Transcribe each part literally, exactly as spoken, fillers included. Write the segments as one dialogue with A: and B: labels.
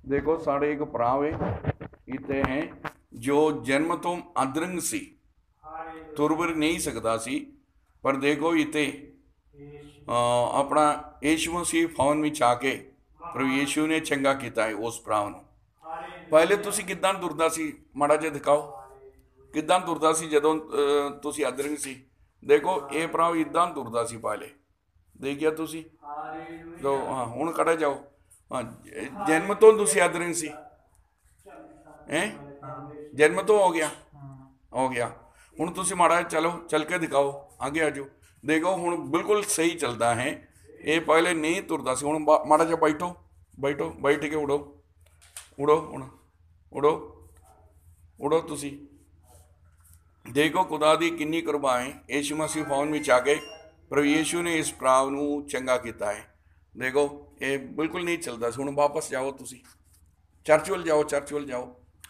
A: देखो साढ़े एक भरा है इतने हैं जो जन्म तो अदरंग सी, तुरवर नहीं सकता सी, पर देखो इते अपना यीशु मसीह फौन में आके प्रभु यीशु ने चंगा किया है उस भरा ਨੂੰ। पहले तुसी किदां तुरदा सी, माड़ा जिहा दिखाओ किदां तुरदा सी जदों तुसी अदरंग सी। देखो ये भरा इदां तुरदा सी पहले, देखिया तुसी तो हाँ हुण खड़े जाओ। हाँ जन्म तो तुसी अदरंग सी हैं, जन्म तो हो गया हो गया हुण तुसी माड़ा जिहा चलो चल के दिखाओ, आगे आ जाओ। देखो हुण बिल्कुल सही चलता है, ये पहले नहीं तुरदा सी। हुण माड़ा जिहा बैठो बैठो बैठ के उड़ो उड़ो हुण उड़ो उड़ो तुसी। देखो खुदा दी किन्नी कृपा है, यीशु मसीह फौन में आके प्रभु यीशु ने इस भराव नूं चंगा किया है। देखो ये बिल्कुल नहीं चलता सी। हुण वापस जाओ तुसी, चर्च वल जाओ, चर्च वल जाओ,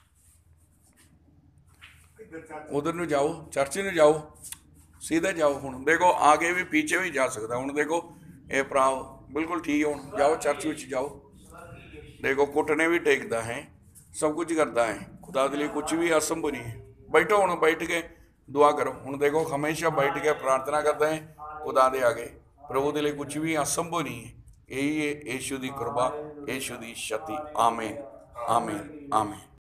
A: उधर नूं जाओ, चर्च नूं जाओ, सीधे जाओ। हुण देखो आगे भी पीछे भी जा सकता। हुण देखो ये भराव बिल्कुल ठीक है। हुण जाओ चर्च विच जाओ। देखो घुटने भी टेकता है, सब कुछ करता है। खुदा के लिए कुछ भी असंभव नहीं है। बैठो हुण बैठ के दुआ करो। हुण देखो हमेशा बैठ के प्रार्थना करते हैं खुदा दे आगे। प्रभु के लिए कुछ भी असंभव नहीं है। यही है यीशु की कृपा, यीशु की शक्ति। आमीन आमीन आमीन।